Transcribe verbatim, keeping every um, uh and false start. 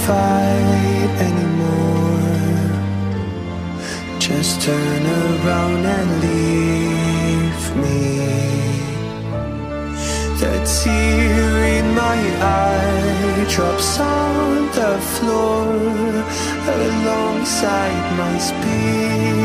fight anymore. Just turn around and leave me. The tear in my eye drops on the floor alongside my speech.